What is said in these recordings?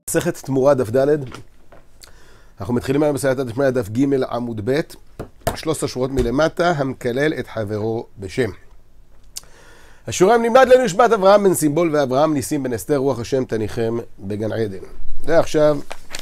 מסכת תמורה דף ד'. אנחנו מתחילים היום בסייעתא דשמיא דף ג' עמוד ב', 13 שורות מלמטה, המקלל את חברו בשם. השוריים נמדד לנו נשמת אברהם בן סימבול ואברהם ניסים בן אסתר, רוח השם תניחם בגן עדן. ועכשיו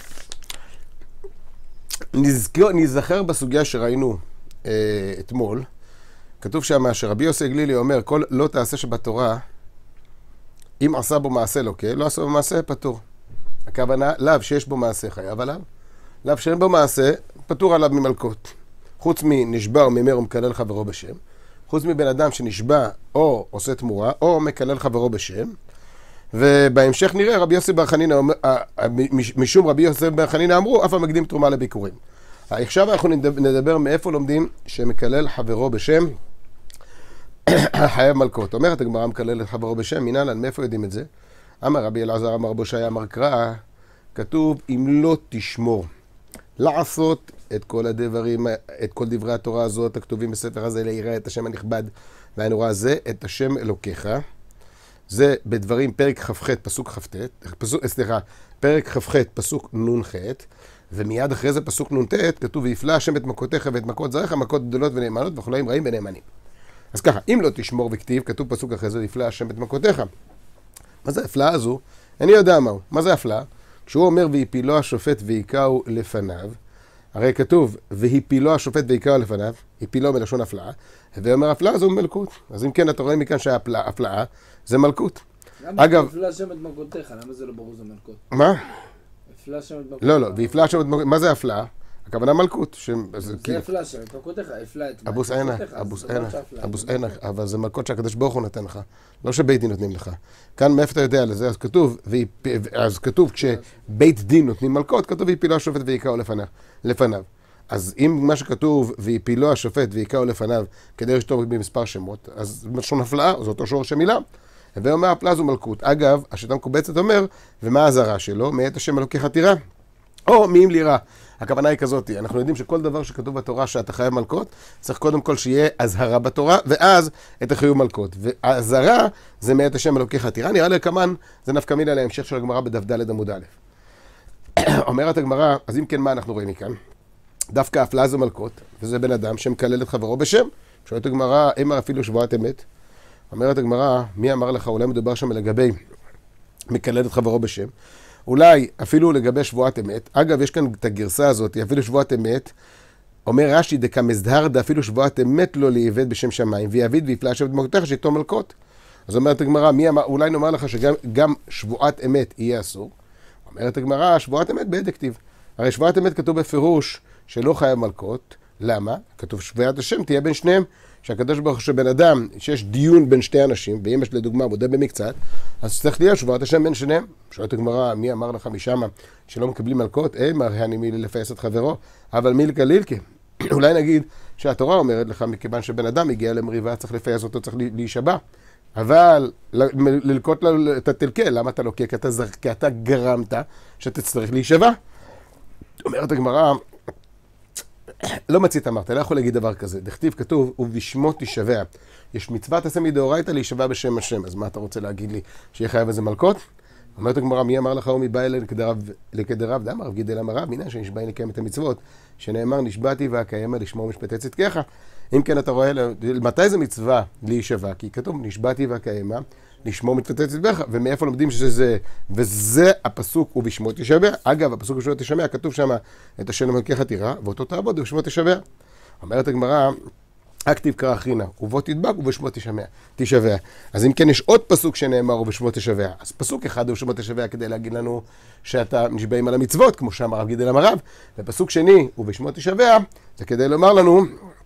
נזכר בסוגיה שראינו אתמול. כתוב שם שרבי יוסי גלילי אומר, כל לא תעשה שבתורה, אם עשה בו מעשה לוקה, לא עשה בו מעשה פטור. הכוונה, לאו שיש בו מעשה חייב עליו, לאו שאין בו מעשה פטור עליו ממלכות. חוץ מנשבע או ממר או מקלל חברו בשם, חוץ מבן אדם שנשבע או עושה תמורה או מקלל חברו בשם. ובהמשך נראה רבי יוסי בר חנינא, משום רבי יוסי בר חנינא אמרו, אף המקדים תרומה לביקורים. עכשיו אנחנו נדבר מאיפה לומדים שמקלל חברו בשם חייב מלכות. אומרת הגמרא מקלל את חברו בשם, מנהלן, מאיפה יודעים את זה? אמר רבי אלעזר אמר בושעיה אמר קרא, כתוב אם לא תשמור לעשות את כל הדברים, את כל דברי התורה הזאת הכתובים בספר הזה, ליראה את השם הנכבד והנורא הזה, את השם אלוקיך. זה בדברים פרק כ"ח פסוק כ"ט, פרק כ"ח פסוק נ"ח, ומיד אחרי זה פסוק נ"ט כתוב ויפלא השם את מכותיך ואת מכות זרעך, מכות גדולות ונאמנות וחוליים רעים ונאמנים. אז ככה, אם לא תשמור וכתיב, כתוב פסוק אחרי זה ויפלא השם את מכותיך. מה זה הפלאה הזו? אני יודע מהו. מה זה הפלאה? כשהוא אומר והפילו השופט ויקהו לפניו, הרי כתוב והפילו השופט ויקהו לפניו, הפילו מלשון הפלאה, ואומר הפלאה זו מלכות. אז אם כן אתה רואה מכאן שהפלאה זה מלכות. למה הפלא השם את מכותיך? למה זה לא ברור זה מלכות? מה? הפלא השם את מכותיך. לא, והפלא השם את מכותיך. מה זה הפלאה? הכוונה מלכות. זה הפלא השם את מכותיך, הפלא את אבוס עינך, אבל זה מלכות שהקדוש ברוך הוא נותן לך, לא שבית דין נותנים לך. כאן מאיפה אתה יודע לזה? אז כתוב כשבית דין נותנים מלכות, כתוב והפילו השופט ויקהו לפניו. אז אם מה שכתוב והפילו השופט ויקהו לפניו כדי לשתור במספר שמות, אז לשון הפלאה, זה אותו שורש המילה. ואומר הפלאה זו מלכות. אגב, השיטה המקובצת אומר, ומה הזרה שלו? מאת השם אלוקיך תירא, או מי אם לירא. הכוונה היא כזאת, אנחנו יודעים שכל דבר שכתוב בתורה שאתה חייב מלכות, צריך קודם כל שיהיה הזהרה בתורה, ואז את החיוב מלכות. והזהרה זה מאת השם אלוקיך תירא. נראה לי כמן, זה נפקא מינה להמשך של הגמרא בדף ד' עמוד א'. אומרת הגמרא, אז אם כן מה אנחנו רואים מכאן? דווקא הפלאה זו מלכות, וזה בן אדם שמקלל את חברו בשם. שואלת הגמרא, אמר אפילו שבועת אמת. אומרת הגמרא, מי אמר לך, אולי מדובר שם לגבי מקלל את חברו בשם? אולי אפילו לגבי שבועת אמת. אגב, יש כאן את הגרסה הזאת, אפילו שבועת אמת, אומר רש"י דקמזדהר אפילו שבועת אמת לא להיבד בשם שמיים, ויעביד ויפלא השם את מכותיך שאיתו מלכות. אז אומרת הגמרא, אולי נאמר לך שגם שבועת אמת יהיה אסור. אומרת הגמרא, שבועת אמת בידי כתיב. הרי שבועת אמת כתוב בפירוש שלא חייב מלכות. למה? כתוב שבועת השם תהיה בין שניהם. שהקדוש ברוך הוא שבן אדם, שיש דיון בין שתי אנשים, ואם יש לדוגמה מודה במקצת, אז צריך להיות שבועת השם בין שניהם. שואלת הגמרא, מי אמר לך משמה שלא מקבלים מלכות? מרי אני מי לפייס את חברו, אבל מילקא לילקא. אולי נגיד שהתורה אומרת לך, מכיוון שבן אדם הגיע למריבה, צריך לפייס אותו, צריך להישבע. אבל ללקות את התלקה, למה אתה לוקח? כי אתה גרמת שתצטרך להישבע. אומרת הגמרא, לא מצית אמרת, לא יכול להגיד דבר כזה. דכתיב כתוב, ובשמו תשבע. יש מצוות עשה מדאורייתא להישבע בשם השם. אז מה אתה רוצה להגיד לי? שיהיה חייב איזה מלכות? אומרת הגמרא, מי אמר לך ומי בא אליי לכדרב? דאמר רב גידל אמר רב, הנה שנשבעי לקיים את המצוות. שנאמר נשבעתי ואקיימה לשמור משפטי צדקך. אם כן אתה רואה, מתי זה מצווה להישבע? כי כתוב נשבעתי ואקיימה לשמור משפטי צדקך. ומאיפה לומדים שזה, וזה הפסוק ובשמו תשבע. אגב, הפסוק ובשמו תשבע, כתוב שם את השם אלוקיך תירא, ואותו תעבוד ובשמו תשבע. אומרת הגמרא, הכתיב קרא אחרינה, ובו תדבק ובשמו תשבע. אז אם כן יש עוד פסוק שנאמר ובשמו תשבע. אז פסוק אחד ובשמו תשבע כדי להגיד לנו שאתה נשבעים על המצוות, כמו שאמר רב גידל אמר רב. ופסוק שני ובשמו תשבע, זה כדי לומר לנו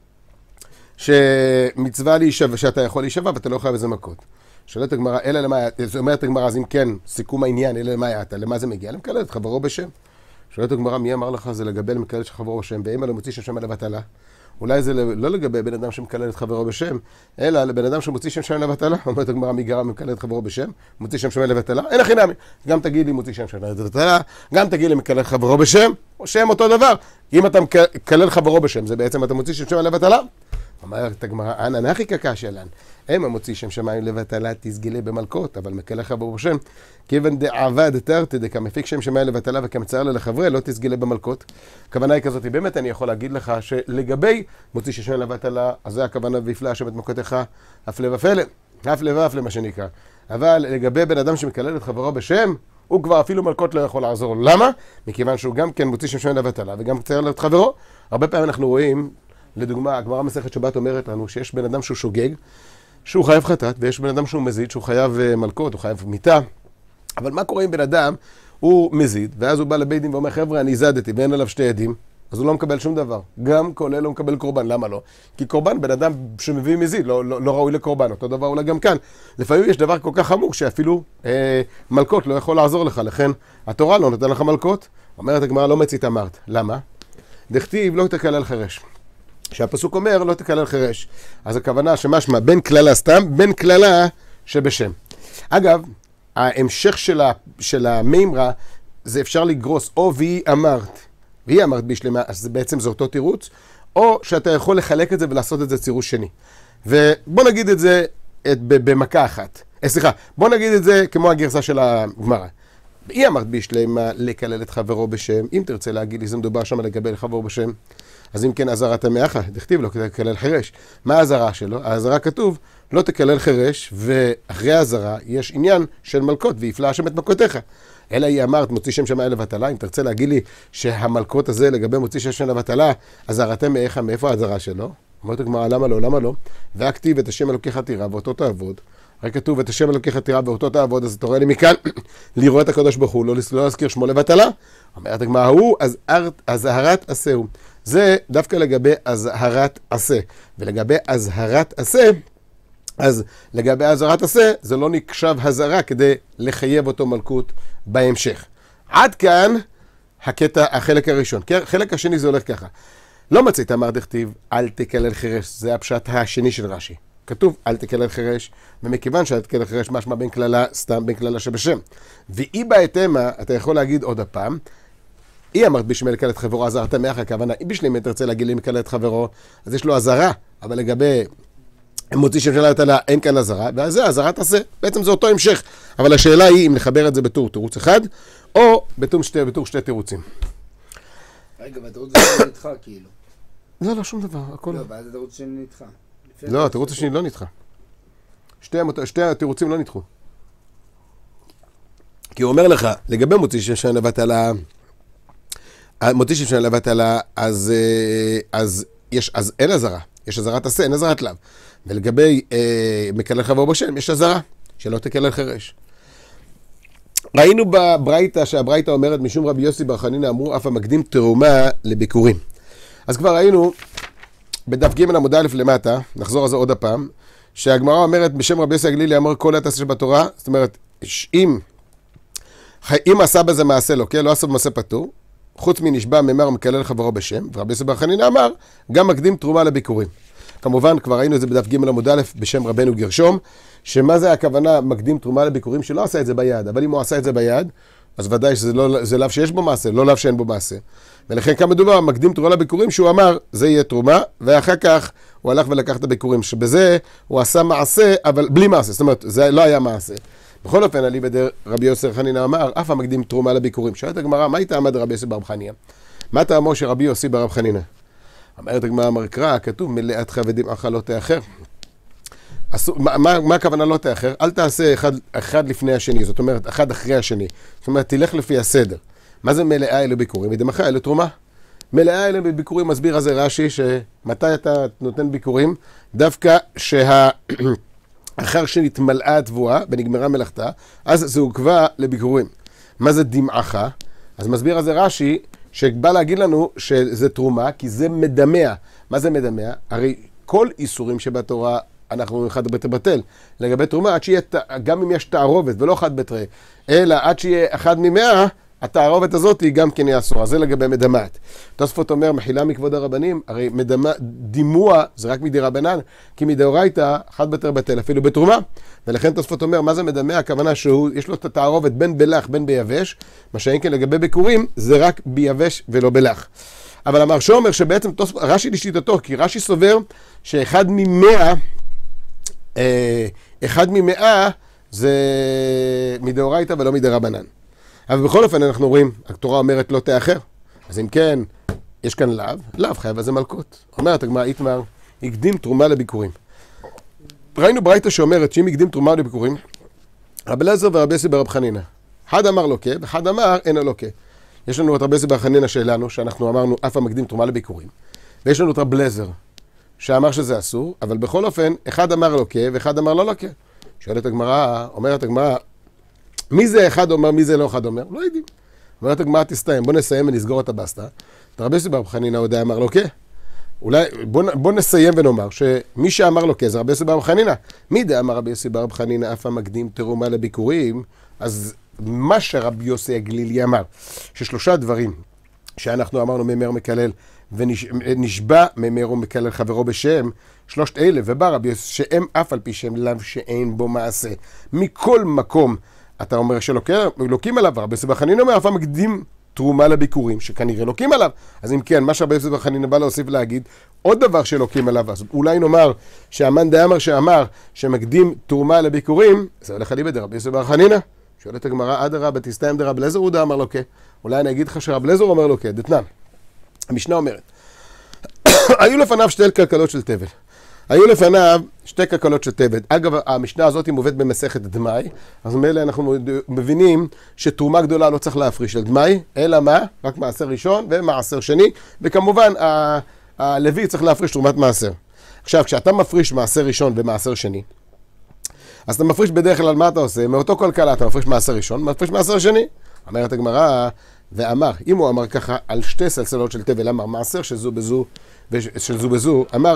שמצווה להישבע, שאתה יכול להישבע ואתה לא חייב איזה מכות. שואלת הגמרא, אלא למה, זאת אומרת הגמרא, אז אם כן, סיכום העניין, אלא למה היה אתה, למה זה מגיע? למקלל את חברו בשם. שואלת הגמרא, מי אמר לך זה לגבי למקלל את חברו בשם, ואם לא מוציא שם לבטלה? אולי זה לא לגבי בן אדם שמקלל את חברו בשם, אלא לבן אדם שמוציא שם לבטלה. אומרת הגמרא, מי גרם מקלל את חברו בשם? מוציא שם לבטלה? אין הכי נמי. גם תגיד לי מוציא שם לבטלה, גם תגיד לי מקלל חברו בשם, או שם אותו דבר. אם אתה מקלל חברו בשם, זה בעצם אתה מוציא שם לבטלה. אומרת הגמרא, אנא נחי קקשיא לן. הם המוציא שם שמיים לבטלה תסגלה במלכות, אבל מקל חברו בשם. כיוון דעבד תרתי דקמפיק שם שמיים לבטלה וכמצער לחברי, לא תסגלה במלכות. הכוונה היא כזאת, באמת אני יכול להגיד לך שלגבי מוציא שם שמיים לבטלה, אז זה הכוונה ויפלא השם את מכותיך, הפלא ופלא, הפלא והפלא מה שנקרא. אבל לגבי בן אדם שמקלל את חברו בשם, הוא כבר אפילו מלכות לא יכול לעזור. למה? מכיוון שהוא גם כן מוציא שם שמיים לבטלה וגם מצער את חברו. הרבה פעמים אנחנו רואים, לדוגמה, הגמרא מסכת שבת אומרת לנו שיש בן אדם שהוא שוגג, שהוא חייב חטאת, ויש בן אדם שהוא מזיד, שהוא חייב מלכות, הוא חייב מיתה. אבל מה קורה אם בן אדם הוא מזיד, ואז הוא בא לבית דין ואומר, חבר'ה, אני הזדתי, ואין עליו שתי עדים, אז הוא לא מקבל שום דבר. גם כולל לא מקבל קורבן. למה לא? כי קורבן, בן אדם שמביא מזיד, לא ראוי לקורבן. אותו דבר אולי גם כאן. לפעמים יש דבר כל כך חמור שאפילו מלכות לא יכול לעזור לך. לכן התורה לא נותן לך מלכות. אומרת הגמרא, לא מצית אמרת. למה? דכתיב לא תקלל חרש. שהפסוק אומר, לא תקלל חרש. אז הכוונה שמשמע בין כללה סתם, בין כללה שבשם. אגב, ההמשך של המימרה, זה אפשר לגרוס, או והיא אמרת. והיא אמרת בשלמה, אז בעצם זה אותו תירוץ, או שאתה יכול לחלק את זה ולעשות את זה צירוץ שני. ובוא נגיד את זה במכה אחת. סליחה, בוא נגיד את זה כמו הגרסה של הגמרא. היא אמרת בשלמה לקלל את חברו בשם. אם תרצה להגיד לי, זה מדובר שם לקבל חברו בשם. אז אם כן, אזהרת המאחה, תכתיב לו כדי לקלל חרש. מה האזהרה שלו? האזהרה כתוב, לא תקלל חרש, ואחרי האזהרה יש עניין של מלכות, ויפלא השם את מכותיך. אלא היא אמרת, מוציא שם שמיים לבטלה. אם תרצה להגיד לי שהמלכות הזה לגבי מוציא שם שמיים לבטלה, אזהרתם מאיפה האזהרה שלו? אומרת הגמרא, למה לא, למה לא? והכתיב את השם אלוקיך תירא ואותו תעבוד. הרי כתוב את השם אלוקיך תירא ואותו תעבוד, אז אתה רואה לי מכאן לראות הקדוש ברוך הוא, לא להזכיר שמו לבטלה. אומרת הגמרא, הוא אזהרת עשהו. זה דווקא לגבי אזהרת עשה. ולגבי אזהרת עשה, אז לגבי אזהרת עשה, זה לא נקשב הזהרה כדי לחייב אותו מלכות בהמשך. עד כאן החלק הראשון. החלק השני זה הולך ככה. לא מצית אמר דכתיב, אל תקלל חרש. זה הפשט השני של רש"י. כתוב, אל תקלל חרש, ומכיוון שאל תקלל חרש משמע בין כללה, סתם בין כללה שבשם. ואי בהתאמה, אתה יכול להגיד עוד הפעם, היא אמרת בשביל לקלל את חברו, עזרת מאח, הכוונה, אם בשביל אם תרצה להגיד לי מקלל את חברו, אז יש לו עזרה, אבל לגבי מוציא שם של לבטלה, אין כאן עזרה, ואז זה עזרה תעשה, בעצם זה אותו המשך. אבל השאלה היא אם לחבר את זה בתור תירוץ אחד, או בתור שתי תירוצים. רגע, והתירוץ זה נדחה כאילו. לא, שום דבר, הכל לא, ואז התירוץ שני נדחה. לא, התירוץ השני לא נדחה. שתי התירוצים לא נדחו. כי הוא אומר לך, לגבי מוציא שם של לבטלה, אז אין עזרה. יש עזרת עשה, אין עזרת לאו. ולגבי מקלל חברו בשם, יש עזרה, שלא תקלל חרש. ראינו בברייתא, שהברייתא אומרת, משום רבי יוסי בר חנינא אמרו, אף המקדים תרומה לביקורים. אז כבר ראינו, בדף ג' עמוד א' למטה, נחזור על זה עוד הפעם, שהגמרא אומרת, בשם רבי יוסי הגלילי אמר כל התעשה שבתורה, זאת אומרת, אם עשה בזה מעשה לא, כן? לא עשה במעשה פטור, חוץ מנשבע ממר מקלל חברו בשם, ורבי יוסי בר חנינא אמר, גם מקדים תרומה לביקורים. כמובן, כבר ראינו את זה בדף ג' עמוד א' בשם רבנו גרשום, שמה זה הכוונה מקדים תרומה לביקורים, שלא עשה את זה ביד, אבל אם הוא עשה את זה ביד, אז ודאי שזה לאו שיש בו מעשה, לא לאו שאין בו מעשה. ולכן כמה מדובר, מקדים תרומה לביקורים, שהוא אמר, זה יהיה תרומה, ואחר כך הוא הלך ולקח את הביקורים, שבזה הוא עשה מעשה, אבל בלי מעשה, זאת אומרת, זה לא היה מעשה. בכל אופן, עלי בדר רבי יוסי חנינא אמר, אף המקדים תרומה לביקורים. שואלת הגמרא, מה הייתה עמד רבי יוסי בר חנינא? מה טעמו של רבי יוסי בר חנינא? אומרת הגמרא מרקרא, כתוב מלאתך ודמעך לא תאחר. מה הכוונה לא תאחר? אל תעשה אחד לפני השני, זאת אומרת, אחד אחרי השני. זאת אומרת, תלך לפי הסדר. מה זה מלאה אלו ביקורים? ודמעך אלו תרומה. מלאה אלו ביקורים מסביר הזה רש"י, שמתי אתה נותן ביקורים? דווקא אחר שנתמלאה התבואה ונגמרה מלאכתה, אז זה עוכבה לביקורים. מה זה דמעך? אז מסביר הזה רש"י, שבא להגיד לנו שזה תרומה, כי זה מדמע. מה זה מדמע? הרי כל איסורים שבתורה אנחנו אחד בתבטל. לגבי תרומה, עד שיהיה, גם אם יש תערובת ולא אחד בתרי, אלא עד שיהיה אחד ממאה, התערובת הזאת היא גם כן היא אסורה. זה לגבי מדמעת. תוספות אומר, מחילה מכבוד הרבנים, הרי דימוע זה רק מדי רבנן, כי מדאורייתא אחד בתר בטל, אפילו בתרומה. ולכן תוספות אומר, מה זה מדמע? הכוונה שיש לו את התערובת בין בלח בין ביבש, מה שאין כן לגבי ביקורים, זה רק ביבש ולא בלח. אבל המהרש"א אומר שבעצם רש"י לשיטתו, כי רש"י סובר שאחד ממאה זה מדאורייתא ולא מדרבנן. אבל בכל אופן אנחנו רואים, התורה אומרת לא תאחר. אז אם כן, יש כאן לאו חייב על זה מלכות. אומרת הגמרא איתמר, הקדים תרומה לביקורים. ראינו ברייתא שאומרת שאם הקדים תרומה לביקורים, רבי אליעזר ורבי יוסי ברב חנינא. אחד אמר לוקה, ואחד אמר אינו לוקה. יש לנו את רבי יוסי ברב חנינא שלנו, שאנחנו אמרנו אף המקדים תרומה לביקורים. ויש לנו את רבי אליעזר, שאמר שזה אסור, אבל בכל אופן, אחד אמר לוקה ואחד אמר לא לוקה. שואלת הגמרא, אומרת הגמרא, מי זה אחד אומר, מי זה לא אחד אומר? לא יודעים. אומרת הגמרא תסתיים, בוא נסיים ונסגור את הבסטה. רבי יוסי ברב חנינא עוד אמר לוקה. אולי, בוא נסיים ונאמר שמי שאמר לוקה זה רבי יוסי ברב חנינא. מי דאמר רבי יוסי ברב חנינא אף המקדים תרומה לביקורים? אז מה שרבי יוסי הגלילי אמר, ששלושה דברים שאנחנו אמרנו ממר מקלל ונשבע ממר ומקלל חברו בשם, שלושת אלה, ובא רבי יוסי שהם אף על פי שם לאו שאין בו מעשה. מכל מקום אתה אומר שלוקים עליו, רבי יוסי ברב חנינא אומר אף המקדים תרומה לביקורים, שכנראה לוקים עליו. אז אם כן, מה שרבי יוסי ברב חנינא בא להוסיף להגיד, עוד דבר שלוקים עליו, אז אולי נאמר שהמן דאמר שאמר שמקדים תרומה לביקורים, זה הולך לי בדרבי יוסי ברב חנינא. שואלת הגמרא, אדרבה תסתיים דרבי אליעזר הוא דאמר לוקה. אולי אני אגיד לך שרבי אליעזר אומר לוקה, דתנן. המשנה אומרת, היו לפניו שתי כלכלות של תבל. היו לפניו שתי כלכלות של תבל. אגב, המשנה הזאת היא מובאת במסכת דמאי, אז מילא אנחנו מבינים שתרומה גדולה לא צריך להפריש על דמאי, אלא מה? רק מעשר ראשון ומעשר שני, וכמובן הלוי צריך להפריש תרומת מעשר. עכשיו, כשאתה מפריש מעשר ראשון ומעשר שני, אז אתה מפריש בדרך כלל מה אתה עושה? מאותו כלכלה אתה מפריש מעשר ראשון, מפריש מעשר שני. אומרת הגמרא, ואמר, אם הוא אמר ככה על שתי סלסלות של תבל, אמר מעשר של זו בזו ושל זו בזו, אמר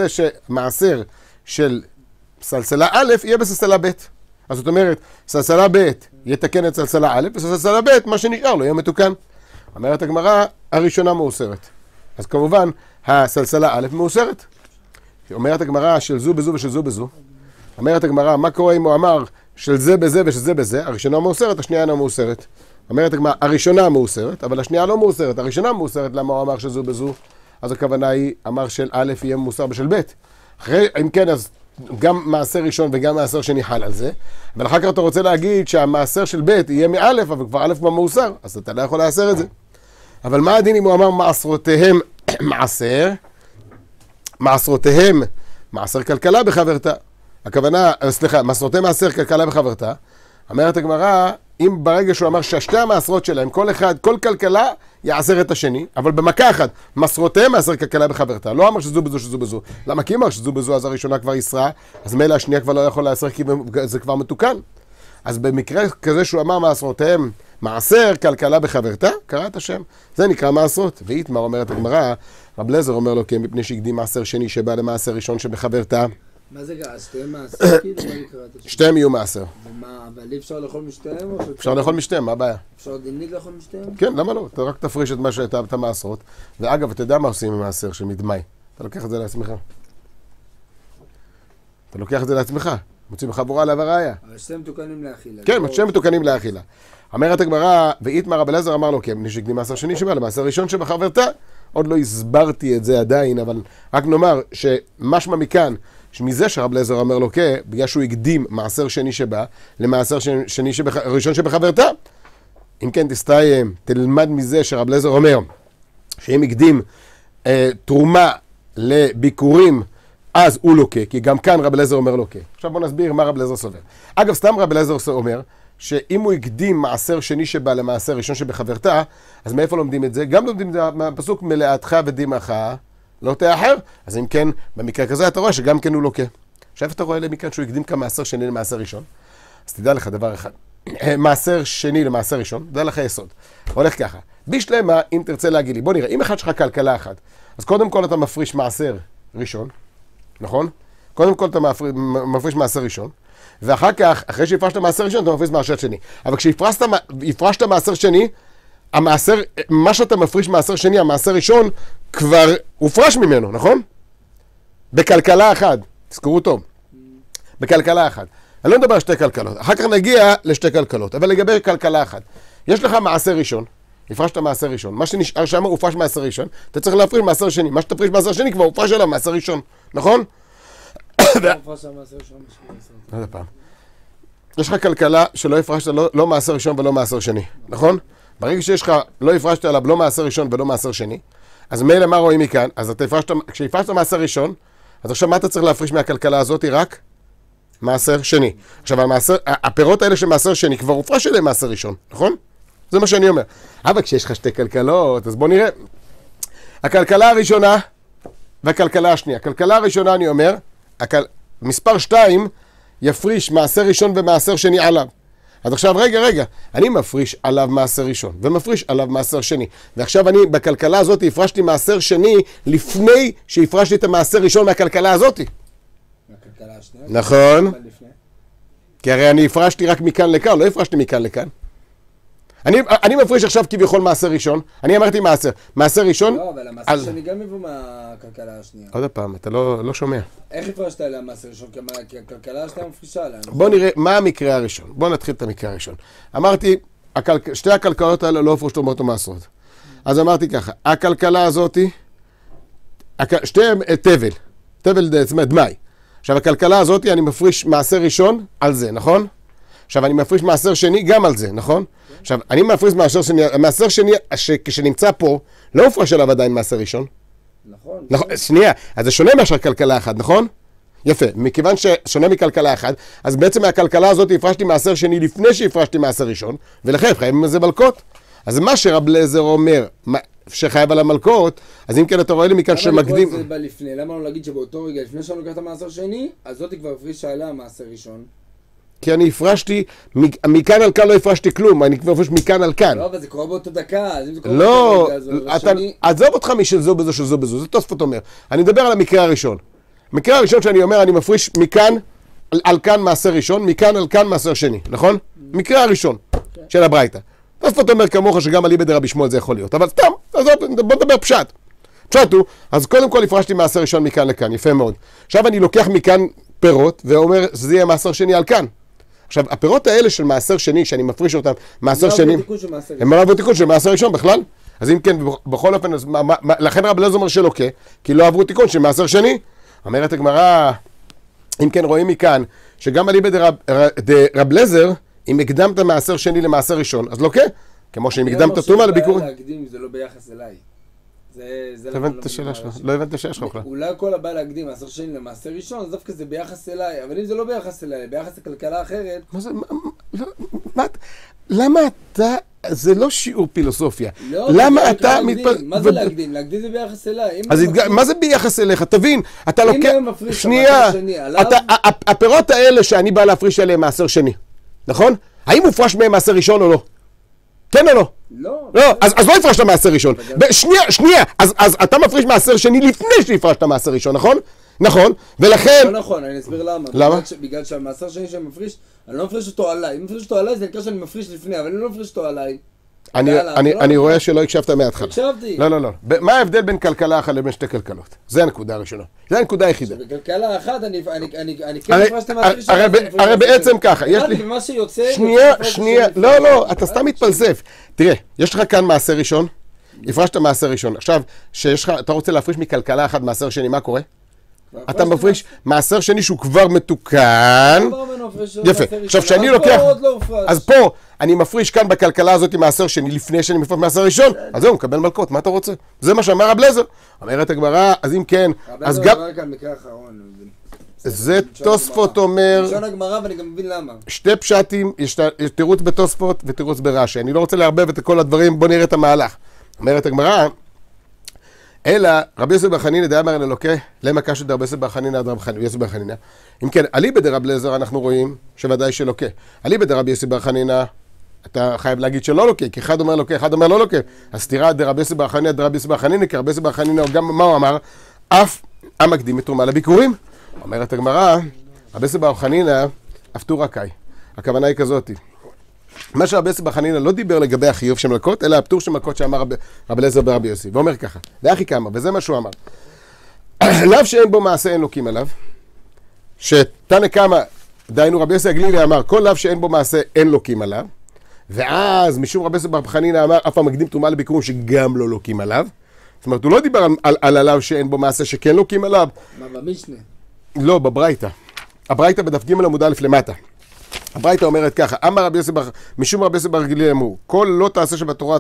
מעשר של סלסלה א' יהיה בסלסלה ב'. אז זאת אומרת, סלסלה ב' יתקן את סלסלה א', וסלסלה ב' מה שנשאר לו יהיה מתוקן. אומרת הגמרא, הראשונה מאוסרת. אז כמובן, הסלסלה א' מאוסרת. אומרת הגמרא של זו בזו ושל זו בזו. אומרת הגמרא, מה קורה אם הוא אמר של זה בזה ושל זה בזה, הראשונה מאוסרת, השנייה אינה מאוסרת. אומרת הגמרא, הראשונה מאוסרת, אבל השנייה לא מאוסרת. הראשונה מאוסרת, למה הוא אמר שזו בזו? אז הכוונה היא, אמר של א' יהיה מאוסר בשל ב'. אם כן, אז גם מעשר ראשון וגם מעשר שני חל על זה, אבל אחר כך אתה רוצה להגיד שהמעשר של ב' יהיה מא', אבל כבר א' כבר מאוסר, אז אתה לא יכול לאסר את זה. אבל מה הדין אם הוא אמר מעשרותיהם מעשר, מעשרותיהם מעשר כלכלה בחברתה? הכוונה, סליחה, מעשרותיהם מעשר כלכלה בחברתה. אומרת הגמרא, אם ברגע שהוא אמר שהשתי המעשרות שלהם, כל כלכלה יעשר את השני, אבל במכה אחת, מעשרותיהם מעשר כלכלה בחברתה. לא אמר שזו בזו, שזו בזו. למה? כי אמר שזו בזו, אז הראשונה כבר יסרה, אז מילא השנייה כבר לא יכול לעשר, כי זה כבר מתוקן. אז במקרה כזה שהוא אמר מעשרותיהם מעשר כלכלה בחברתה, קרא את השם. זה נקרא מעשרות. ואיתמר אומרת הגמרא, רבי אליעזר אומר לו, כי מפני שהקדים מעשר שני שבא למעשר ראשון שבחברתה. מה זה גאה? שתיהם מעשר? כאילו, מה נקרא את השם? שתיהם יהיו מעשר. אבל אי אפשר לאכול משתיהם? אפשר לאכול משתיהם, מה הבעיה? אפשר דינית לאכול משתיהם? כן, למה לא? אתה רק תפריש את המעשרות. ואגב, אתה יודע מה עושים עם מעשר של מדמאי. אתה לוקח את זה לעצמך. אתה לוקח את זה לעצמך. מוצאים חבורה עליו הראיה. אבל שתיהם מתוקנים לאכילה. כן, שתיהם מתוקנים לאכילה. אומרת הגמרא, ואיתמר רבי אליעזר אמר לו, כן, נשקדים מעשר שני שבא למעשר ראשון שבחברתה. עוד לא הסברתי את זה עדיין, אבל רק נאמר שמשמע מכאן, שמזה שרבי אליעזר אומר לו, כן, בגלל שהוא הקדים מעשר שני שבא למעשר שני ראשון שבחברתה. אם כן, תסתיים, תלמד מזה שרבי אליעזר אומר, שאם הקדים תרומה לביקורים, אז הוא לוקה, כי גם כאן רבי אליעזר אומר לוקה. עכשיו בוא נסביר מה רבי אליעזר סובר. אגב, סתם רבי אליעזר אומר, שאם הוא הקדים מעשר שני שבא למעשר ראשון שבחברתה, אז מאיפה לומדים את זה? גם לומדים את זה מהפסוק מלאתך ודימך לא תאחר. אז אם כן, במקרה כזה אתה רואה שגם כן הוא לוקה. עכשיו אתה רואה מכאן שהוא הקדים כמעשר שני למעשר ראשון. אז תדע לך דבר אחד. מעשר שני למעשר ראשון, תדע לך יסוד. הולך ככה. בשלמה, אם תרצה להגיד לי, בוא נראה, אם אחד שלך כלכלה אחת, אז קודם כל אתה מפריש מעשר ראשון, נכון? קודם כל אתה מפריש מעשר ראשון, ואחר כך, אחרי שהפרשת מעשר ראשון, אתה מפריש מעשר שני. אבל כשהפרשת מעשר שני, המעשר, מה שאתה מפריש מעשר שני, המעשר ראשון, כבר הופרש ממנו, נכון? בכלכלה אחת, תזכרו טוב, בכלכלה אחת. אני לא מדבר על שתי כלכלות, אחר כך נגיע לשתי כלכלות, אבל לגבי כלכלה אחת. יש לך מעשר ראשון, הפרשת מעשר ראשון. מה שנשאר שם הופרש מעשר ראשון, אתה צריך להפריש מעשר שני. מה שתפריש מעשר שני כבר הופרש עליו מעשר ראשון, נכון? עוד פעם. יש לך כלכלה שלא הפרשת לא מעשר ראשון ולא מעשר שני, נכון? ברגע שיש לך, לא הפרשת עליו לא מעשר ראשון ולא מעשר שני, אז מילא מה רואים מכאן? אז כשהפרשת מעשר ראשון, אז עכשיו מה אתה צריך להפריש מהכלכלה הזאת? רק מעשר שני. עכשיו, הפירות האלה של מעשר שני כבר הופרש אליהם מעשר ראשון, נכון? זה מה שאני אומר. אבל כשיש לך שתי כלכלות, אז בוא נראה. הכלכלה הראשונה והכלכלה השנייה. הכלכלה הראשונה, אני אומר, מספר 2 יפריש מעשר ראשון ומעשר שני עליו. אז עכשיו, רגע, אני מפריש עליו מעשר ראשון ומפריש עליו מעשר שני. ועכשיו אני בכלכלה הזאת הפרשתי מעשר שני לפני שהפרשתי את המעשר ראשון מהכלכלה הזאת. מהכלכלה השנייה? נכון. כי הרי אני הפרשתי רק מכאן לכאן, לא הפרשתי מכאן לכאן. אני מפריש עכשיו כביכול מעשר ראשון, אני אמרתי מעשר ראשון. לא, אבל המעשר שני גם יבוא מהכלכלה השנייה. עוד פעם, אתה לא שומע. איך הפרשת עליה מעשר ראשון? כי הכלכלה השנייה מפרישה עליה. בוא נראה מה המקרה הראשון. בוא נתחיל את המקרה הראשון. אמרתי, שתי הכלכלות האלה לא הפרשו באותו מעשרות. אז אמרתי ככה, הכלכלה הזאת, שתיהם תבל דמי. עכשיו הכלכלה הזאת אני מפריש מעשר ראשון על זה, נכון? עכשיו אני מפריש מעשר שני גם על זה, נכון? עכשיו אני מפריש מעשר שני כשנמצא פה, לא הופרש עליו עדיין מעשר ראשון. נכון. שנייה, אז זה שונה מאשר כלכלה אחת, נכון? יפה, מכיוון ששונה מכלכלה אחת, אז בעצם מהכלכלה הזאת הפרשתי מעשר שני לפני שהפרשתי מעשר ראשון, ולכן חייבים על זה מלקות. אז מה שרב אליעזר אומר, שחייב על המלקות, אז אם כן אתה רואה לי מכאן שמקדים... למה לקרוא את זה בא לפני? למה לא להגיד שבאותו רגע, לפני שאני לוקח את המעשר שני, אז זאת כבר הפרישה עליה המעשר ראשון? כי אני הפרשתי, מכאן על כאן לא הפרשתי כלום, אני כבר הפרש מכאן על כאן. לא, אבל זה קורה באותו דקה, אז אם זה קורה לא, באותו רגע, עזוב אותך משל זו בזו, של זו בזו, זה תוספות אומר. אני מדבר על המקרה הראשון. המקרה הראשון שאני אומר, אני מפריש מכאן על כאן מעשר ראשון, מכאן על כאן מעשר שני, נכון? מקרה הראשון של הברייתא. תוספות אומר כמוך שגם על איבד רבי שמואל זה יכול להיות, אבל סתם, בוא נדבר פשט. פשט הוא, אז קודם כל הפרשתי מעשר ראשון מכאן לכאן, יפה מאוד. עכשיו אני לוקח מכאן פירות ואומר שזה יהיה מעשר שני על כאן. עכשיו, הפירות האלה של מעשר שני, שאני מפריש אותם, מעשר שני, הם לא עברו תיקון של מעשר ראשון בכלל. אז אם כן, בכל אופן, לכן רב אליעזר אומר שלוקה, כי לא עברו תיקון של מעשר שני. אומרת הגמרא, אם כן רואים מכאן, שגם אליבא דרב אליעזר, אם הקדמת מעשר שני למעשר ראשון, אז לוקה. כמו שאם הקדמת תרומה לביקורים. זה לא ביחס אליי. לא הבנת את השאלה שלך, לא הבנת את השאלה שלך. אולי כל הבא להקדים מעשר שני למעשר ראשון, אז דווקא זה ביחס אליי, אבל אם זה לא ביחס אליי, ביחס לכלכלה אחרת... מה זה, למה אתה, זה לא שיעור פילוסופיה. למה אתה מה זה להקדים? להקדים זה ביחס אליי. אז מה זה ביחס אליך? תבין, אתה לוקח... שנייה, הפירות האלה שאני בא להפריש עליהם מעשר שני, נכון? האם מופרש מהם מעשר ראשון או לא? כן או לא? לא. אז לא הפרשת מעשר ראשון. שנייה, אז אתה מפריש מעשר שני לפני שהפרשת מעשר ראשון, נכון? נכון, ולכן... לא נכון, אני אסביר למה. למה? בגלל שהמעשר שני שאני מפריש, אני לא מפריש אותו עליי. אם מפריש אותו עליי זה נקרא שאני מפריש לפני, אבל אני לא מפריש אותו עליי. אני רואה שלא הקשבת מההתחלה. הקשבתי. לא. מה ההבדל בין כלכלה אחת לבין שתי כלכלות? זה הנקודה הראשונה. זה הנקודה היחידה. בכלכלה אחת אני כן הפרשת מעשר ראשון. הרי בעצם ככה, יש לי... מה שיוצא... שנייה, לא, אתה סתם מתפלסף. תראה, יש לך כאן מעשר ראשון, הפרשת מעשר ראשון. עכשיו, אתה רוצה להפריש מכלכלה אחת מעשר שני, מה קורה? אתה מפריש מעשר שני שהוא כבר מתוקן. יפה. עכשיו שאני לוקח, אז פה אני מפריש כאן בכלכלה הזאת מעשר שני לפני שאני מפריש מעשר ראשון, אז זהו, מקבל מלכות, מה אתה רוצה? זה מה שאמר רב אליעזר. אומרת הגמרא, אז אם כן, אז גם... זה תוספות אומר... ראשון הגמרא ואני גם מבין למה. שתי פשטים, יש תירוץ בתוספות ותירוץ ברש"י. אני לא רוצה לערבב את כל הדברים, בוא נראה את המהלך. אומרת הגמרא, אלא רבי יוסי בר חנינא דאמר לאלוקי למה קשיא דרבי יוסי בר חנינא עד רבי יוסי בר חנינא. אם כן, אליבא דרב אליעזר אנחנו רואים שוודאי שלוקה. אליבא דרבי יוסי בר חנינא, אתה חייב להגיד שלא לוקה, כי אחד אומר לוקה, אחד אומר לא לוקה. אז סתירה דרבי יוסי בר חנינא דרבי יוסי בר חנינא, כי רבי יוסי בר חנינא גם מה הוא אמר? אף המקדים בתרומה לביקורים. אומרת הגמרא, רבי יוסי בר חנינא אף טור קאי. הכוונה היא כזאת. מה שרבי יוסי בר חנינא לא דיבר לגבי החיוב של מלכות, אלא הפטור של מלכות שאמר רבי אליעזר ברבי יוסי. ואומר ככה, ואחי כאמר, וזה מה שהוא אמר. לאו שאין בו מעשה אין לוקים עליו, שתנא קמא, דהיינו רבי יוסי הגלילי אמר, כל לאו שאין בו מעשה אין לוקים עליו, ואז משום רבי יוסי בר חנינא אמר, אף המקדים תרומה לביקורים שגם לא לוקים עליו. זאת אומרת, הוא לא דיבר על הלאו שאין בו מעשה שכן לוקים עליו. מה, במשנה? לא, בברייתא. הברייתא בדף ג' עמוד א' למטה. הברייתא אומרת ככה, משום רבי יוסי בר גלילי אמרו, כל לא תעשה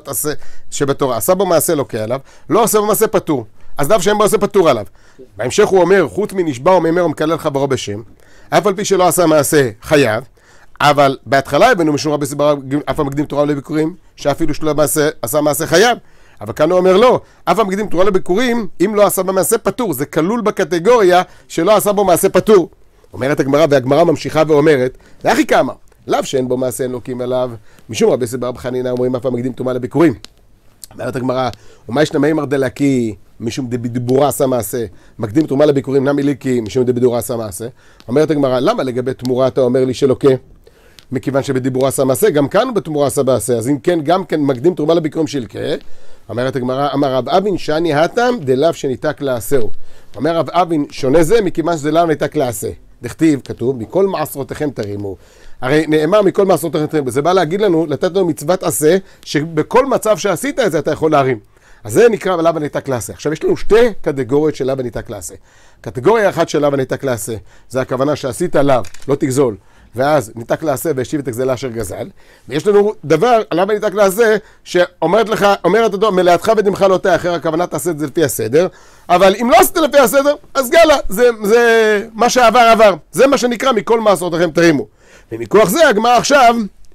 שבתורה, עשה בו מעשה לוקה עליו, לא עשה בו מעשה פטור. אז דף שאין בו מעשה פטור עליו. בהמשך הוא אומר, חוץ מנשבע או מימר ומקלל חברו בשם, אף על פי שלא עשה מעשה חייב, אבל בהתחלה הבאנו משום רבי יוסי בר אף המקדים תורה לביקורים, שאפילו שלא עשה מעשה חייב. אבל כאן הוא אומר לא, אף המקדים תורה לביקורים, אם לא עשה במעשה פטור, זה כלול בקטגוריה שלא עשה בו מעשה פטור. אומרת הגמרא, והגמרא ממשיכה ואומרת, זה הכי כמה, לאו שאין בו מעשה אין לוקים עליו, משום רבי יוסי בר חנינא אומרים אף המקדים תרומה לביקורים. אומרת הגמרא, ומה ישנה מימר דלקי, משום דבדיבורה עשה מעשה, מקדים תרומה לביקורים נמי ליקי, משום דבדיבורה עשה מעשה. אומרת הגמרא, למה לגבי תמורה אתה אומר לי שלוקה? מכיוון שבדיבורה עשה מעשה, גם כאן בתמורה עשה מעשה, אז אם כן, גם כן מקדים תרומה לביקורים שלקה. אומרת הגמרא, אמר רב אבין שאני התם דלאו שניתק לעשהו. אומר רב אבין, שונה זה מכיוון שזה לאו ניתק לעשה. דכתיב, כתוב, מכל מעשרותיכם תרימו. הרי נאמר מכל מעשרותיכם תרימו. זה בא להגיד לנו, לתת לנו מצוות עשה, שבכל מצב שעשית את זה אתה יכול להרים. אז זה נקרא לאו ניתק לעשה. עכשיו יש לנו שתי קטגוריות של לאו ניתק לעשה. קטגוריה אחת של לאו ניתק לעשה, זה הכוונה שעשית לאו, לא תגזול. ואז ניתק לעשה והשיב את הגזלה אשר גזל. ויש לנו דבר, למה ניתק לעשה, שאומרת לך, אומרת אותו, מלאתך ודמך לא תאחר, הכוונה תעשה את זה לפי הסדר, אבל אם לא עשית לפי הסדר, אז גלה, זה מה שעבר עבר. זה מה שנקרא מכל מעשרותיכם תרימו. ומכוח זה הגמרא עכשיו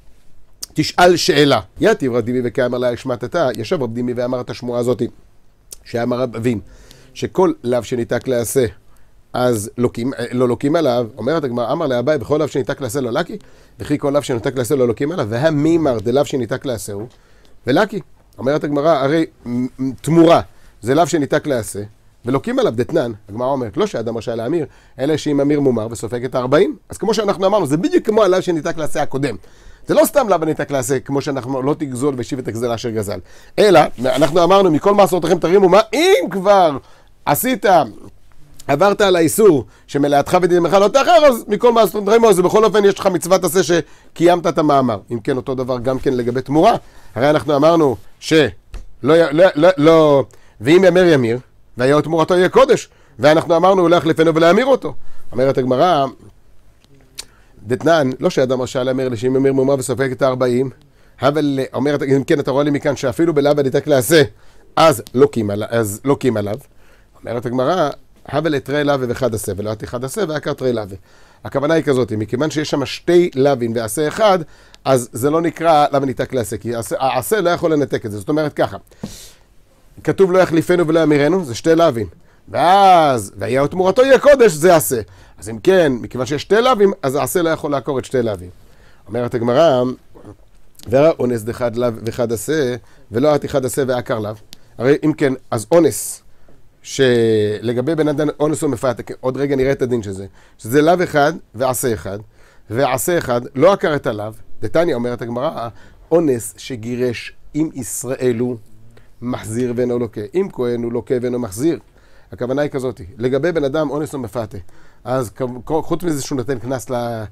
תשאל שאלה. יתיב רב דימי וכאמר לה השמטתה, ישב רב דימי ואמר את השמועה הזאת, שאמר רב אבין, שכל לאו שניתק לעשה, אז לא לוקים עליו. אומרת הגמרא, אמר לאביי, בכל לאו שניתק לעשה לא לקי, וכי כל לאו שניתק לעשה לא לוקים עליו, והמימר דלאו שניתק לעשהו, ולקי. אומרת הגמרא, הרי תמורה זה לאו שניתק לעשה, ולוקים עליו דתנן. הגמרא אומרת, לא שאדם רשאי להמיר, אלא שאם אמיר מומר וסופג את 40. אז כמו שאנחנו אמרנו, זה בדיוק כמו הלאו שניתק לעשה הקודם. זה לא סתם לאו ניתק לעשה, כמו שאנחנו לא תגזול ושיב את הגזלה אשר גזל. אלא, אנחנו אמרנו, מכל מעשרותיכם תרימו, מה אם כבר עשית, עברת על האיסור שמלאתך ודמך לא תאחר, אז מכל מעשרותיכם תרימו, אז בכל אופן יש לך מצוות עשה שקיימת את המאמר. אם כן, אותו דבר גם כן לגבי תמורה. הרי אנחנו אמרנו ואם ימר ימיר, והיה תמורתו יהיה קודש, ואנחנו אמרנו הולך לפנו ולהמיר אותו. אומרת הגמרא, דתנן, לא שאדם רשאי להמיר לשם ימיר מומר וסופג את 40, אבל אומרת, אם כן אתה רואה לי מכאן שאפילו בלאו ניתק לעשה, אז לוקים עליו. אומרת הגמרא, אבל תרי לאו ואחד עשה, ולא אחד עשה ועקר תרי לאו. הכוונה היא כזאת, מכיוון שיש שם שתי לאווין ועשה אחד, אז זה לא נקרא לאו ניתק לעשה, כי העשה לא יכול לנתק את זה. זאת אומרת ככה, כתוב לא יחליפנו ולא ימירנו, זה שתי לאווין. ואז, והיה תמורתו יהיה קודש, זה עשה. אז אם כן, מכיוון שיש שתי לאווים, אז העשה לא יכול לעקור את שתי לאווים. אומרת הגמרא, וראה אונס דחד לאו ואחד עשה, ולא עתי אחד עשה ועקר לאו. הרי אם כן, אז אונס, שלגבי בן אדם אונס הוא מפתק, עוד רגע נראה את הדין שזה לאו אחד ועשה אחד, ועשה אחד לא עקר את הלאו. דתניא אומרת הגמרא, אונס שגירש עם ישראל הוא מחזיר ואינו לוקה, אם כהן הוא לוקה ואינו מחזיר. הכוונה היא כזאת, לגבי בן אדם אונס הוא מפתה, אז חוץ מזה שהוא נותן כנס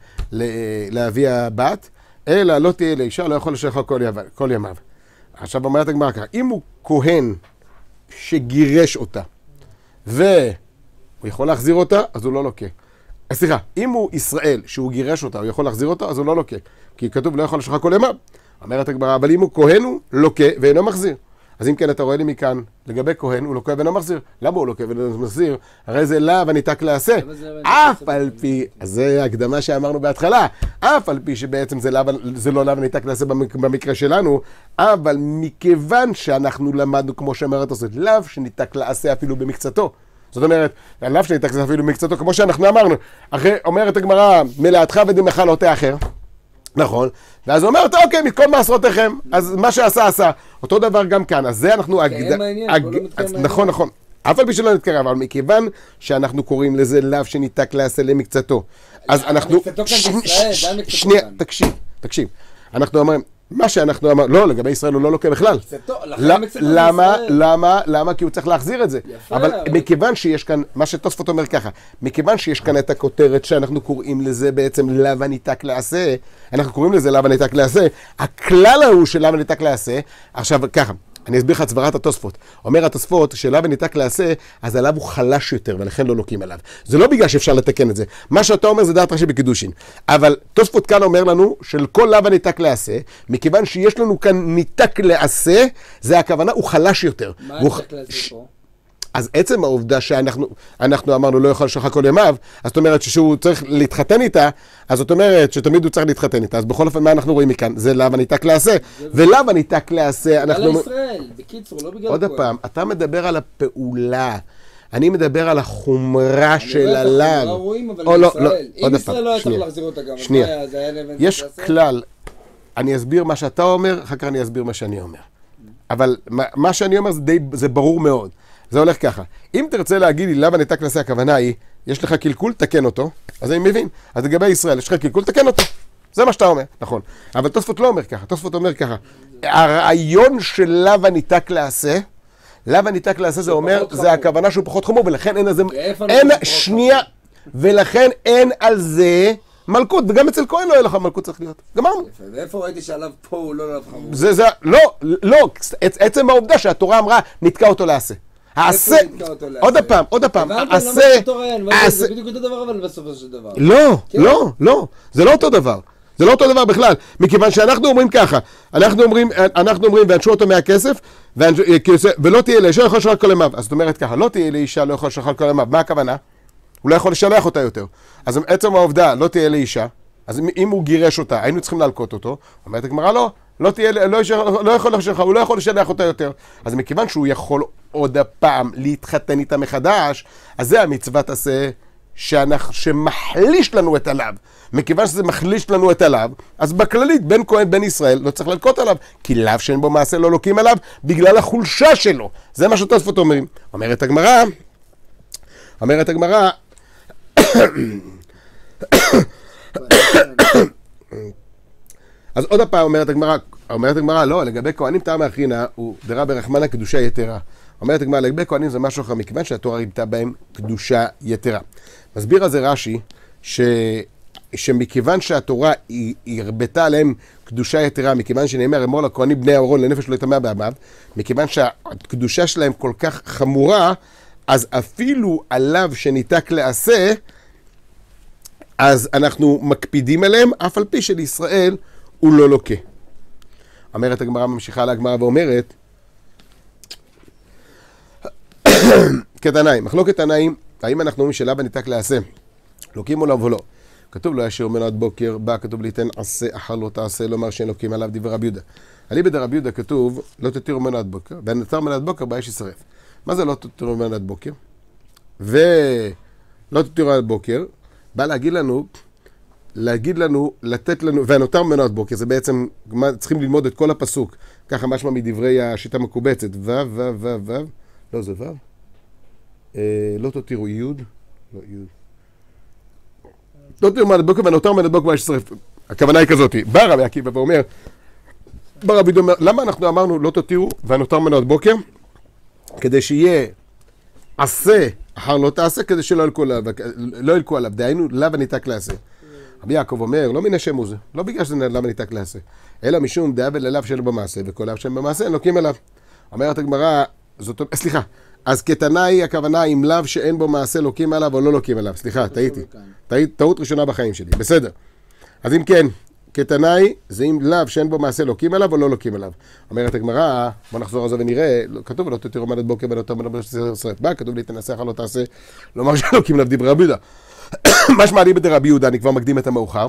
לאבי הבת, אלא לא תהיה לאישה, לא יכול לשלחה כל ימיו. עכשיו אומרת הגמרא ככה, אם הוא כהן שגירש אותה, והוא יכול להחזיר אותה, אז הוא לא לוקה. סליחה, אם הוא ישראל שהוא גירש אותה, הוא יכול להחזיר אותה, אז הוא לא לוקה. כי כתוב לא יכול לשלחה כל ימיו. אומרת הגמרא, אבל אם הוא כהן הוא לוקה ואינו מחזיר. אז אם כן אתה רואה לי מכאן, לגבי כהן הוא לוקה ואינו מחזיר. למה הוא לוקה ואינו מחזיר? הרי זה לאו הניתק לעשה. אף על פי, אז זה הקדמה שאמרנו בהתחלה, אף על פי שבעצם זה לא לאו ניתק לעשה במקרה שלנו, אבל מכיוון שאנחנו למדנו, כמו שאמרת עושה, לאו שניתק לעשה אפילו במקצתו. זאת אומרת, לאו שניתק לעשה אפילו במקצתו, כמו שאנחנו אמרנו. אחרי, אומרת הגמרא, מלאתך ודמך לא תאחר. נכון, ואז הוא אומר, אוקיי, מכל מעשרותיכם, אז מה שעשה, עשה. אותו דבר גם כאן, אז זה אנחנו... נכון, נכון. אף על פי שלא נתקרב, אבל מכיוון שאנחנו קוראים לזה לאו שניתק לעשה למקצתו. אז אנחנו... מקצתו כאן בישראל, זה המקצתו שנייה, כאן. תקשיב. אנחנו אומרים, מה שאנחנו אמרנו, לא, לגבי ישראל הוא לא לוקה בכלל. זה טוב, לכן מקצת ישראל. למה? כי הוא צריך להחזיר את זה. יפה, אבל מכיוון שיש כאן, מה שתוספות אומר ככה, מכיוון שיש כאן את הכותרת שאנחנו קוראים לזה בעצם לאו הניתק לעשה, אנחנו קוראים לזה לאו הניתק לעשה, הכלל הוא של לאו הניתק לעשה, עכשיו ככה, אני אסביר לך את סברת התוספות. אומר התוספות שלאו הניתק לעשה, אז הלאו הוא חלש יותר, ולכן לא לוקים עליו. זה לא בגלל שאפשר לתקן את זה. מה שאתה אומר זה דעת רש"י בקידושין. אבל תוספות כאן אומר לנו של כל לאו הניתק לעשה, מכיוון שיש לנו כאן ניתק לעשה, זה הכוונה, הוא חלש יותר. מה הניתק לעשה פה? אז עצם העובדה שאנחנו אמרנו לא יכול לשלחה כל ימיו, אז זאת אומרת שהוא צריך להתחתן איתה, אז זאת אומרת שתמיד הוא צריך להתחתן איתה. אז בכל אופן מה אנחנו רואים מכאן? זה לאו הניתק לעשה. ולאו הניתק לעשה, אנחנו... בגלל ישראל, בקיצור, לא בגלל עוד פעם, אתה מדבר על הפעולה. אני מדבר על החומרה של הלאו. אם ישראל לא היה צריך להחזיר אותה גם, שנייה, יש כלל, אני אסביר מה שאתה אומר, אחר כך אני אסביר מה שאני אומר. אבל מה שאני אומר זה ברור מאוד. זה הולך ככה. אם תרצה להגיד לי לאו הניתק לעשה, הכוונה היא, יש לך קלקול, תקן אותו. אז אני מבין. אז לגבי ישראל, יש לך קלקול, תקן אותו. זה מה שאתה אומר, נכון. אבל תוספות לא אומר ככה. תוספות אומר ככה. הרעיון של לאו הניתק לעשה, לאו הניתק לעשה זה אומר, זה הכוונה שהוא פחות חמור, ולכן אין על זה... שנייה. ולכן אין על זה מלכות. וגם אצל כהן לא יהיה לך מלכות צריך להיות. גמרנו. ואיפה ראיתי שעליו פה הוא לא לאו חמור? לא. עצם העובדה שהתורה אמרה, נתקע אותו לעשה. העשה, עוד פעם, העשה, זה בדיוק אותו דבר אבל בסופו של דבר. לא, זה לא אותו דבר. זה לא אותו דבר בכלל, מכיוון שאנחנו אומרים ככה, אנחנו אומרים, ואנשו אותו מהכסף, ולא תהיה לאישה, לא יכול לשלח כל ימיו. אז זאת אומרת ככה, לא תהיה לאישה, לא יכול לשלח כל ימיו. מה הכוונה? הוא לא יכול לשלח אותה יותר. אז עצם העובדה, לא תהיה לאישה, אז אם הוא גירש אותה, היינו צריכים להלקות אותו, אומרת הגמרא, לא יכול לשלח, הוא לא יכול לשלח אותה יותר. אז מכיוון שהוא יכול עוד הפעם להתחתן איתה מחדש, אז זה המצוות עשה שמחליש לנו את הלאו. מכיוון שזה מחליש לנו את הלאו, אז בכללית בין כהן בין ישראל לא צריך ללקות עליו, כי לאו שאין בו מעשה לא לוקים עליו בגלל החולשה שלו. זה מה שתוספות אומרים. אומרת הגמרא, אז עוד הפעם אומרת הגמרא, לא, לגבי כהנים טעם האחרינה הוא דרה ברחמנה קדושה יתרה. אומרת הגמרא, לגבי כהנים זה משהו אחר, מכיוון שהתורה ריבתה בהם קדושה יתרה. מסביר על זה רש"י, שמכיוון שהתורה הרבתה עליהם קדושה יתרה, מכיוון שנאמר אמור לכהנים בני אהרון לנפש לא יטמא בעמיו, מכיוון שהקדושה שלהם כל כך חמורה, אז אפילו עליו שניתק לעשה, אז אנחנו מקפידים עליהם, אף על פי של ישראל הוא לא לוקה. אומרת הגמרא, ממשיכה להגמרא ואומרת, כתנאים, מחלוקת תנאים, האם אנחנו אומרים שלאו הניתק לעשה, לוקים עליו או לא? כתוב לא ישיר ממנו עד בוקר, בא כתוב ליתן עשה אחר לא תעשה, לא אומר שאין לוקים עליו דברי רבי יהודה. אליבא דרבי יהודה כתוב לא תתירו ממנו עד בוקר, והנתר ממנו עד בוקר באש ישרף. מה זה לא תתירו ממנו עד בוקר? ולא תתירו עד בוקר, בא להגיד לנו, לתת לנו, והנותר ממנו עד בוקר, זה בעצם, צריכים ללמוד את כל הפסוק, ככה משמע מדברי השיטה מקובצת, לא זה לא תתירו יוד, לא יוד. לא תתירו ממנו עד בוקר, והנותר ממנו עד בוקר באש ישרף. הכוונה היא כזאת, בא רבי עקיבא ואומר, למה אנחנו אמרנו לא תתירו והנותר ממנו עד בוקר? כדי שיהיה עשה אחר לא תעשה, כדי שלא ילקו עליו, דהיינו לאו הניתק לעשה. רבי יעקב אומר, לא מן השם הוא זה, לא בגלל שזה לאו הניתק לעשה, אלא משום דעה ולאו שאין במעשה, וכל לאו שאין במעשה, אין לוקים אליו. אומרת הגמרא, סליחה, אז כתנאי הכוונה עם לאו שאין בו מעשה לוקים עליו או לא לוקים עליו. סליחה, טעיתי. טעות ראשונה בחיים שלי, בסדר. אז אם כן, כתנאי זה עם לאו שאין בו מעשה לוקים עליו או לא לוקים עליו. אומרת הגמרא, בוא נחזור על זה ונראה, כתוב לא תתירו ממנו עד בוקר ונותר ממנו באש ישרף. בא, כתוב להתנסה אחר לא תעשה, לומר שלוקים עליו דברי רבי יהודה. מה שמעלים בדרבי יהודה, אני כבר מקדים את המאוחר,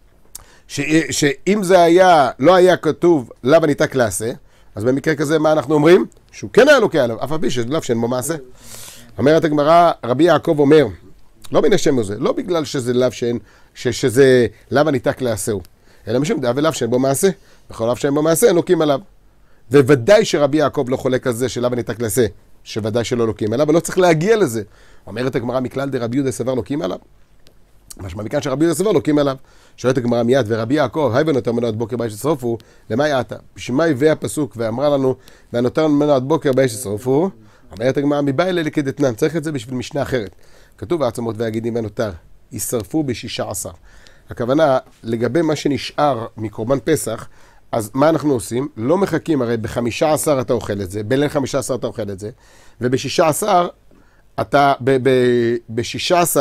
שאם זה לא היה כתוב לאו הניתק לעשה, אז במקרה כזה מה אנחנו אומרים? שהוא כן היה לוקה עליו, אף על פי שלאו שאין בו מעשה. אומרת הגמרא, רבי יעקב אומר, לא מן השם הזה, לא בגלל שזה לאו שזה לאו הניתק לעשהו, אלא משום דעה ולאו שאין בו מעשה, בכל לאו שאין בו מעשה, אין לוקים עליו. וודאי שרבי יעקב לא חולק על זה שלאו הניתק לעשה, שוודאי שלא לוקים עליו, אבל לא צריך להגיע לזה. אומרת הגמרא, מכלל דרבי יהודה סבר לוקים עליו. משמע מכאן שרבי יהודה סבר לוקים עליו. שואלת הגמרא מיד, ורבי יעקב, היי ונותר ממנו עד בוקר באש ישרפו, למה יעתה? בשביל מה הביא הפסוק ואמרה לנו, ונותר ממנו עד בוקר באש ישרפו? אומרת הגמרא, מבא אלה כדתנן, צריך את זה בשביל משנה אחרת. כתוב העצמות והגידים ונותר, ישרפו ב16. הכוונה, לגבי מה שנשאר מקורבן פסח, אז מה אנחנו עושים? לא מחכים, הרי ב15 אתה אוכל את זה, בליל 15 אתה אוכל את זה, וב16 אתה, ב16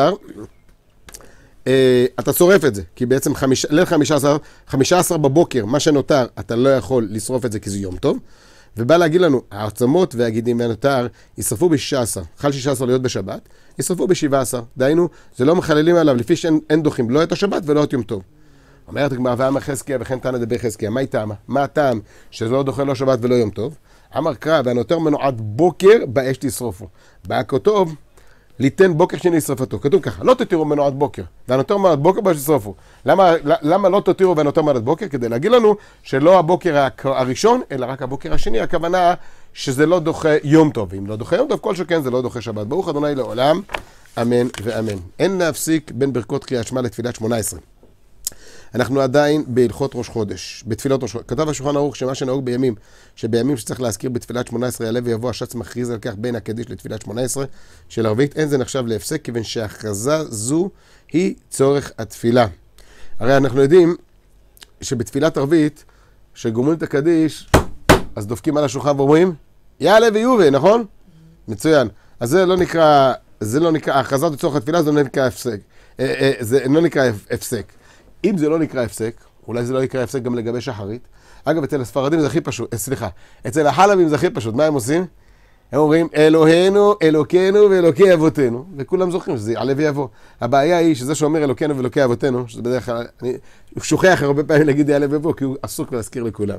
אתה שורף את זה, כי בעצם ליל 15 בבוקר, מה שנותר, אתה לא יכול לשרוף את זה כי זה יום טוב, ובא להגיד לנו, העצמות והגידים והנותר ישרפו ב16, חל 16 להיות בשבת, ישרפו ב17, דהיינו, זה לא מחללים עליו, לפי שאין דוחים, לא את השבת ולא את יום טוב. אומרת הגמרא, ואמר חזקיה וכן תנא דבי חזקיה, מה איתם? מה הטעם שזה לא דוחה לא שבת ולא יום טוב? אמר קרא, והנותר ממנו עד בוקר באש תשרפו. בא כתוב, ליתן בוקר שני לשרפתו. כתוב ככה, לא תתירו ממנו עד בוקר, והנותר ממנו עד בוקר באש תשרפו. למה לא תתירו והנותר ממנו עד בוקר? כדי להגיד לנו שלא הבוקר הראשון, אלא רק הבוקר השני. הכוונה שזה לא דוחה יום טוב. אם לא דוחה יום טוב, כל שכן זה לא דוחה שבת. ברוך ה' לעולם, אמן ואמן. אין להפסיק בין ברכות קריאת שמע לתפילת 18. אנחנו עדיין בהלכות ראש חודש, בתפילות ראש חודש. כתב השולחן ערוך שמה שנהוג בימים, שבימים שצריך להזכיר בתפילת 18 יעלה ויבוא השץ מכריז על כך בין הקדיש לתפילת 18 של ערבית, אין זה נחשב להפסק, כיוון שהכרזה זו היא צורך התפילה. הרי אנחנו יודעים שבתפילת ערבית, שגומרים את הקדיש, אז דופקים על השולחן ואומרים, יעלה ויובה, נכון? מצוין. אז זה לא נקרא, ההכרזה לצורך התפילה זה לא נקרא הפסק. זה לא נקרא הפסק. אם זה לא נקרא הפסק, אולי זה לא נקרא הפסק גם לגבי שחרית. אגב, אצל הספרדים זה הכי פשוט, אצל החלבים זה הכי פשוט. מה הם עושים? הם אומרים, אלוהינו, אלוקינו ואלוקי אבותינו. וכולם זוכרים שזה יעלה ויבוא. הבעיה היא שזה שאומר אלוקינו ואלוקי אבותינו, שזה בדרך כלל, אני שוכח הרבה פעמים להגיד יעלה ויבוא, כי הוא עסוק להזכיר לכולם.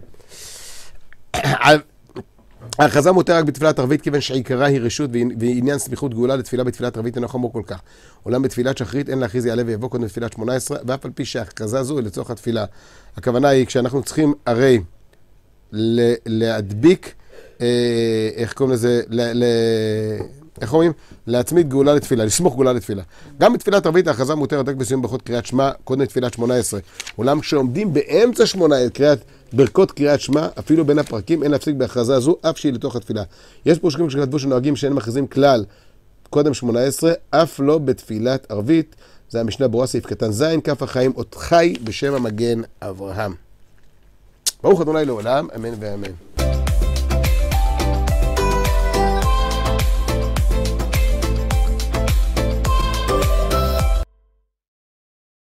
ההכרזה מותר רק בתפילת ערבית, כיוון שעיקרה היא רשות ועניין סמיכות גאולה לתפילה בתפילת ערבית אינו חמור כל כך. אולם בתפילת שחרית אין להכריז יעלה ויבוא קודם בתפילת 18, ואף על פי שההכרזה זו היא לצורך התפילה. הכוונה היא כשאנחנו צריכים הרי להדביק, איך קוראים לזה, איך אומרים? להצמיד גאולה לתפילה, לסמוך גאולה לתפילה. גם בתפילת ערבית ההכרזה מותרת רק בסיום ברכות קריאת שמע קודם לתפילת 18. אולם כשעומדים באמצע 18 ברכות קריאת שמע, אפילו בין הפרקים, אין להפסיק בהכרזה הזו, אף שהיא לתוך התפילה. יש פה שכם שכתבו שנוהגים שאין מכריזים כלל קודם 18, אף לא בתפילת ערבית. זה המשנה ברורה סעיף קטן ז', כף החיים, אות חי בשם המגן אברהם. ברוך ה' לעולם, אמן ואמן.